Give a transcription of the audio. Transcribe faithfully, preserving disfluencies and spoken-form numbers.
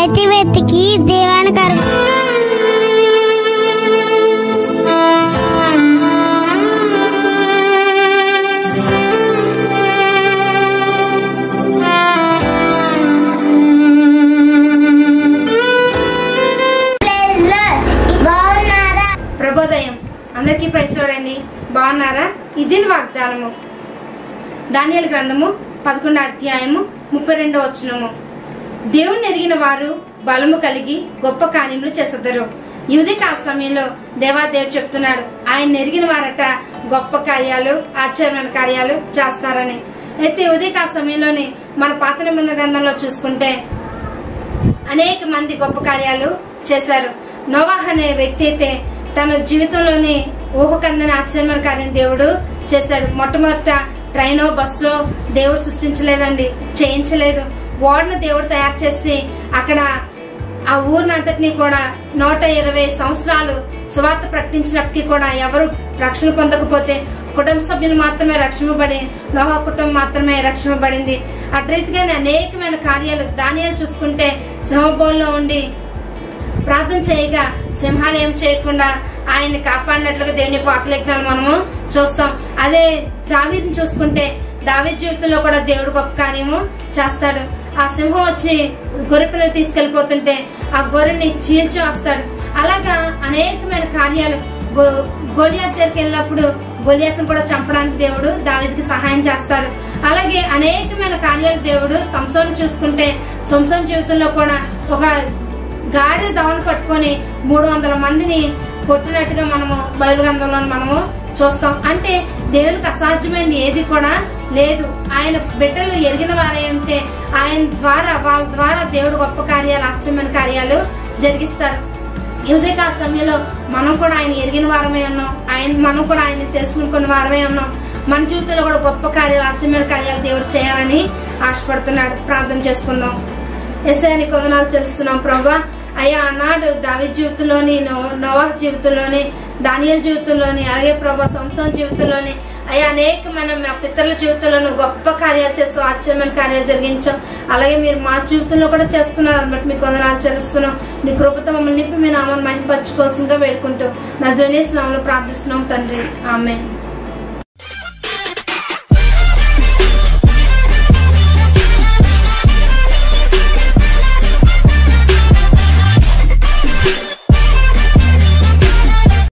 వెతి వెతికి దేవానికి ప్రభోదయం అందరికీ ప్రైజ్ చూడండి. బాగున్నారా? ఇది వాగ్దానము. దానియేలు గ్రంథము పదకొండో అధ్యాయము ముప్పై రెండో వచనము. దేవుని ఎరిగిన వారు బలము కలిగి గొప్ప కార్యములు చేస్తారు. ఈ ఉదయకాల సమయంలో దేవాదేవుడు చెప్తున్నాడు, ఆయన ఎరిగిన వారట గొప్ప కార్యాలు, ఆశ్చర్యమైన కార్యాలు చేస్తారని. అయితే ఉదయకాల సమయంలోని మన పాత నిబంధన గ్రంథంలో చూసుకుంటే అనేక మంది గొప్ప కార్యాలు చేశారు. నోవాహ్ అనే వ్యక్తి అయితే తన జీవితంలోని ఊహకందని ఆశ్చర్యమైన కార్యం దేవుడు చేశాడు. మొట్టమొదట ట్రైనో బస్సో దేవుడు సృష్టించలేదండి, చేయించలేదు. ఓడను దేవుడు తయారు చేసి అక్కడ ఆ ఊరినంతటినీ కూడా నూట ఇరవై సంవత్సరాలు సువార్త ప్రకటించినప్పటికీ కూడా ఎవరు రక్షణ పొందకపోతే కుటుంబ సభ్యులు మాత్రమే రక్షింపబడి నోహా కుటుంబం మాత్రమే రక్షింపబడింది. అట్రీతిగానే అనేకమైన కార్యాలు. దానియేలు చూసుకుంటే సింహబోన్లో ఉండి ప్రార్థన చేయగా సింహాలు ఏం చేయకుండా ఆయన్ని కాపాడినట్లుగా దేవుని యొక్క వాక్యజ్ఞాలు మనము చూస్తాం. అదే దావీదుని చూసుకుంటే దావీదు జీవితంలో కూడా దేవుడు గొప్ప కార్యము చేస్తాడు. ఆ సింహం వచ్చి గొర్రె పిల్లలు తీసుకెళ్లిపోతుంటే ఆ గొర్రెని చీల్చి వస్తాడు. అలాగా అనేకమైన కార్యాలు. గొలియాత్ దగ్గరికి వెళ్ళినప్పుడు గొలియాత్ను కూడా చంపడానికి దేవుడు దావీదుకి సహాయం చేస్తాడు. అలాగే అనేకమైన కార్యాలు దేవుడు. సంసోను చూసుకుంటే సంసోను జీవితంలో కూడా ఒక గాడి దవడ పట్టుకొని మూడు వందల మందిని కొట్టినట్టుగా మనము బైబిల్ గ్రంథంలో మనము చూస్తాం. అంటే దేవునికి అసాధ్యమైనది ఏది కూడా లేదు. ఆయన బిడ్డలు ఎరిగిన వారే ఉంటే ఆయన ద్వారా వాళ్ళ ద్వారా దేవుడు గొప్ప కార్యాలు, ఆశ్చర్యమైన కార్యాలు జరిగిస్తారు. ఈ ఉదయకాల సమయంలో మనం కూడా ఆయన ఎరిగిన వారమే ఉన్నాం. ఆయన మనం కూడా ఆయన తెలుసుకున్న వారమే ఉన్నాం. మన జీవితంలో కూడా గొప్ప కార్యాలు, ఆశ్చర్యమైన కార్యాలు దేవుడు చేయాలని ఆశపడుతున్నాడు. ప్రార్థన చేసుకుందాం. యేసయ్య వందనాలు చెల్లిస్తున్నాం ప్రభా. అయ్యా, ఆనాడు దావీదు జీవితంలోని, నోవాహ్ జీవితంలోని, దానియేలు జీవితంలోని, అలాగే ప్రభా సంసోను జీవితంలోని, అయ్యా అనేకమైన మా పితరుల జీవితంలో గొప్ప కార్యాలు చేస్తాం, ఆశ్చర్యమైన కార్యాలు జరిగించాం. అలాగే మీరు మా జీవితంలో కూడా చేస్తున్నారు. అన్నమాట మీకు వందనాలు చెల్లిస్తున్నాం. నీ కృపతో మమ్మల్ని నింపి మీ నామాన్ని మహిమపరచుకోవాల్సిందిగా వేడుకుంటూ నజరేయుని నామములో ప్రార్థిస్తున్నాం తండ్రి. ఆమేన్.